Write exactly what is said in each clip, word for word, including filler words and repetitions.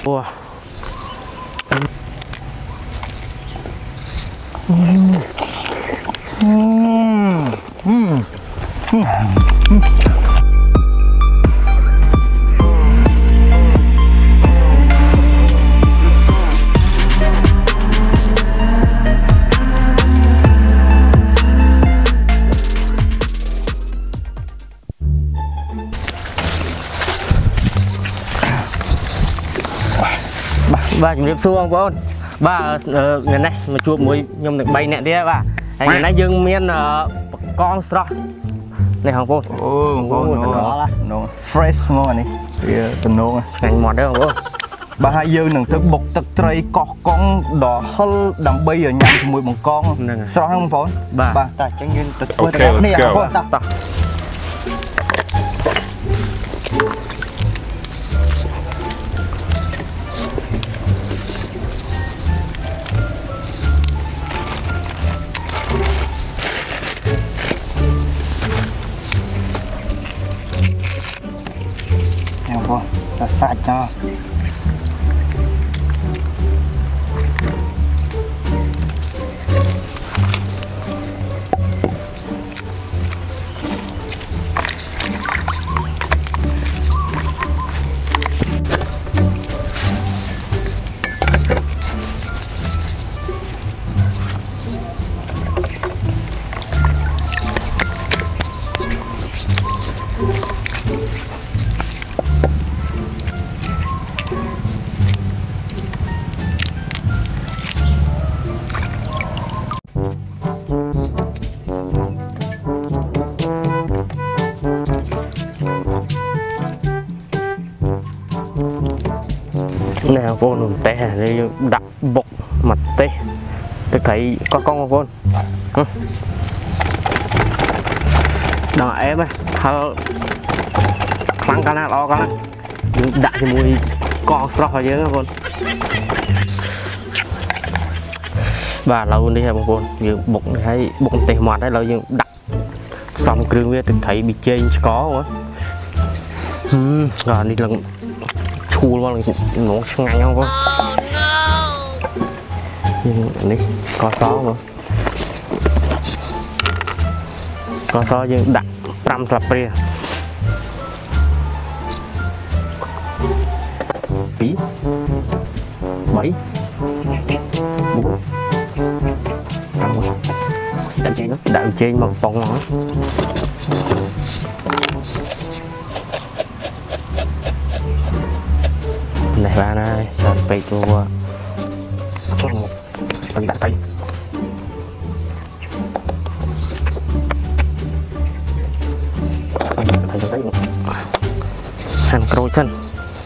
Wow. Mm. Mm. Mm. Ba chúng điệp xu không con ba ngày nay mà chuột muối nhom được bay nè thế ba ngày nay dương miên con straw này không con oh nó nó fresh ngon này tình ngon ngành mọt đấy không con ba hai dương đừng thức bột tật tray cọt con đỏ hơn đầm bay ở nhà mùi bằng con straw không con ba ba ta chẳng nhiên tật okay let's go ta ta sạch cho nè con té đây đặt bột mặt tê tôi thấy có con con ừ. Đó em ấy hal khăn cái nào lo cái này đặt thì mùi con sọc ở dưới con và lâu đi hay con như bột hay bột tê mặt đấy lâu như đặt xong kêu với tôi thấy bị chênh có quá ừ. Rồi đi lần chua luôn nó ngay không có nhưng đi có xó luôn có xó nhưng đặt trăm sập ria bí bảy bốn đạm trên đạm trên bằng bông nó này ba này sao phải chua mình đặt tay hàng cối chân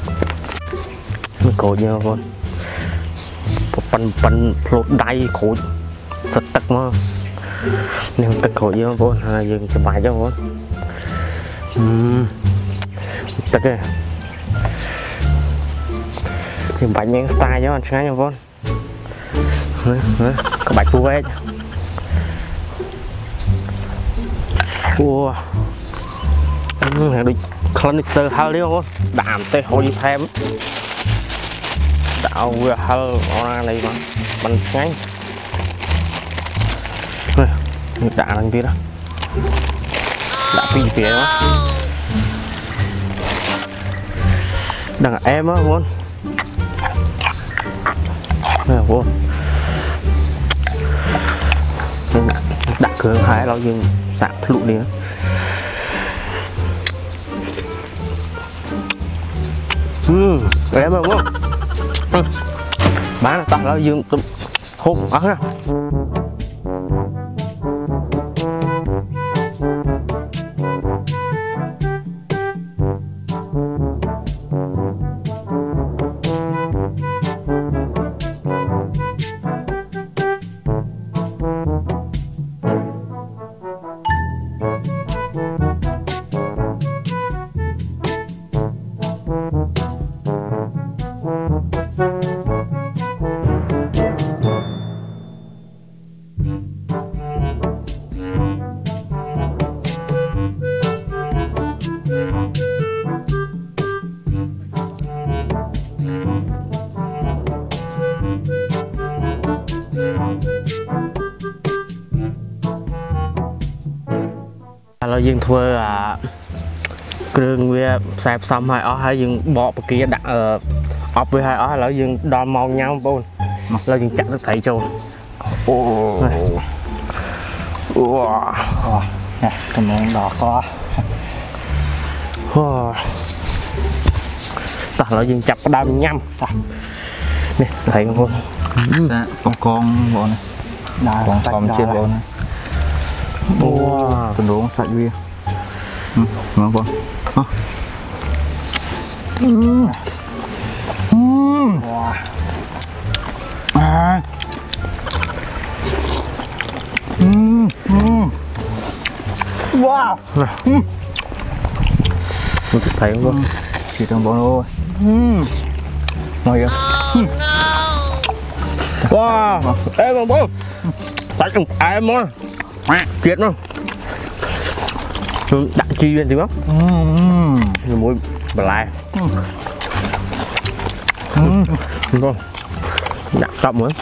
cối nhiều con phần phần lột đay cối sật tắc mà nên tắc cối nhiều con hay dừng chụp bài cho con tắc kìa thì bánh miếng style cho anh sáng nha con có bạch phu hết wow được cleanser hal đi không đảm tê hồi thêm đạo hal này mà mình ngay đã làm gì đó đã phi phía đó đằng em á con vô đặt cửa hai nó nhưng sạc lụ đi ừ em mà không ừ. Bán là tao nó dương hôn ớt ra rồi dừng thưa à cường về sạp xong hai ó hai dừng bỏ kia đặt ở ốp với hai ó là dừng đòn màu nhau bôn là dừng chặt được thấy châu Ồ Wow Nè, cầm món đỏ co ta là dừng chặt đam nhâm nè thấy không con con bộ này con con trên bộ này wow con đồ sạch bia ngon không wow à wow mình thấy không chỉ trong bộ thôi ngon chưa wow em không bố tại không ai mà chết không đặt chi lên thì không mũi bà lai không đặt cộng nữa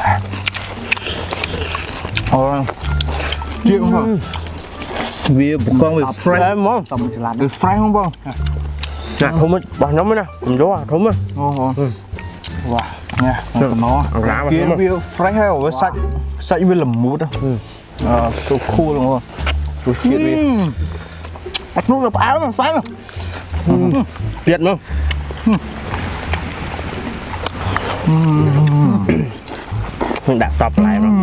ôi chuyện không vì con bị fry em không tầm chỉ làm được fry không không nè không mất bỏ nó mới nè cầm gió à không mất wow nha nó kia vì fry hay ở sạch sạch với làm mút á ờ tôi khu luôn rồi tôi chuyện đi ác nút là áo mà phải không tiệt không mình đặt tập lại rồi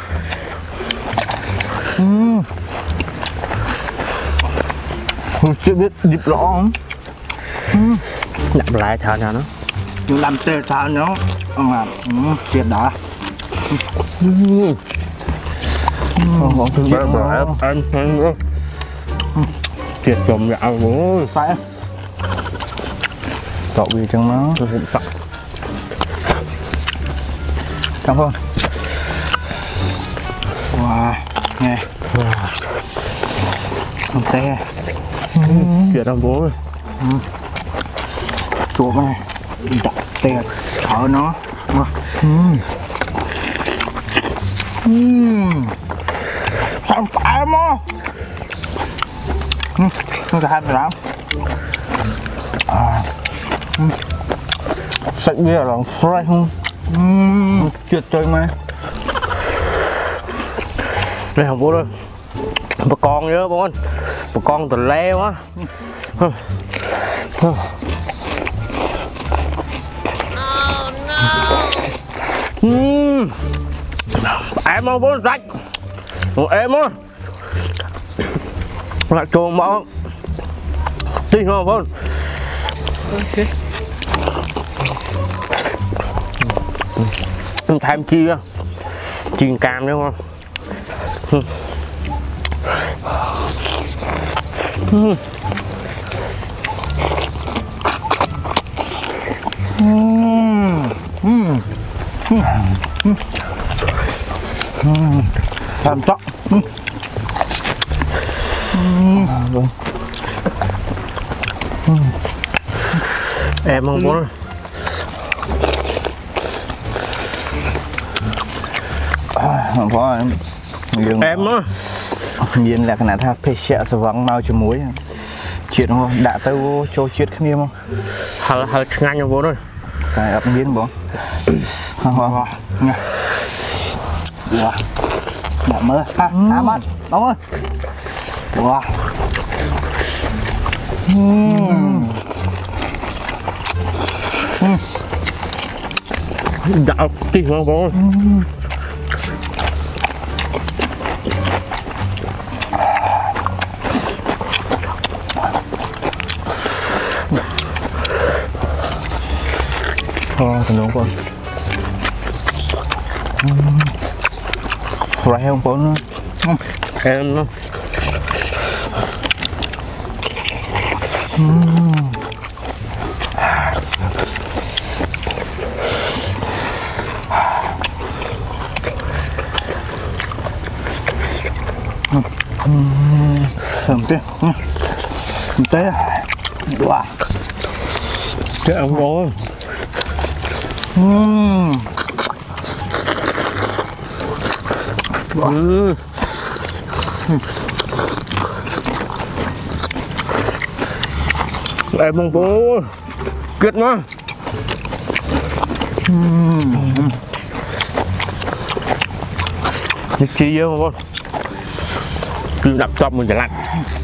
tôi chưa biết dịp rõ không đặt lại thở nào nó nhưng làm tê thở nó ông làm tiệt đã không có thương em em em tiệt chồng gạo bố phải cậu vì trong nó tôi cũng sợ cảm ơn wow nghe không té tiệt đâu bố chuột này đặt tè thở nó sao phải mà nó ra hai lắm sạch bia là fry không tuyệt trời mà đây không bố ơi bà con nhớ bố anh bà con từ le quá em không bố sạch em á lại chuồng mà tí không bố ok thêm chi á chiên cam đúng không làm chắc em không có không có em em á nhiên là cái này thà phê sẹo sờ vắng mau cho muối chuyện không đã tới cho chuyện khăn không hơi hơi ngang nhau bố thôi cái ấp miếng bố không không nha wow nè mơ ha há mắt đóng ơi wow đạo tí không bố Ờ, thì đúng rồi. Rồi không có nữa. Em nó. Thơm thế. Thế. Wow. Thế ông có. Uhm. Wow. em mong bố kết mà nhịp chi vô con cứ đập chọc mình trở lại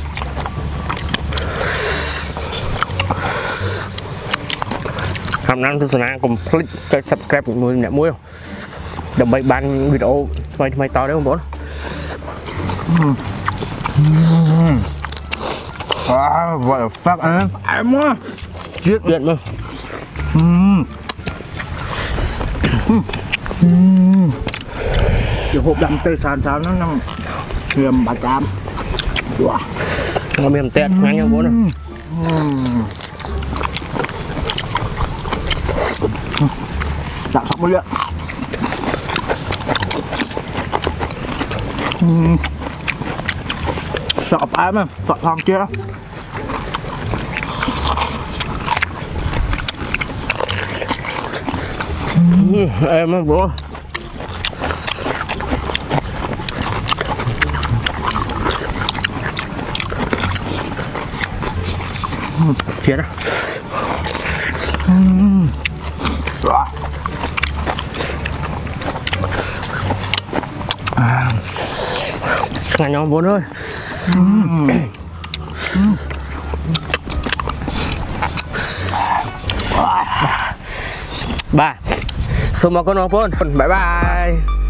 hôm nay tôi sẽ complete cái subscribe của người nhẹ muối đầm bay ban video mày mày to đấy không bố à vậy là phát ăn em quá giết điện mà cái hộp đậm tê sàn sàn nó nằm hiểm bà cam wow nó mềm tẹt ngang nhau bố này đặt sọc một lượt sọp em em sọp thằng kia em á bố chết á à. Ngày nhau bố ơi ba số mà con nó bye bye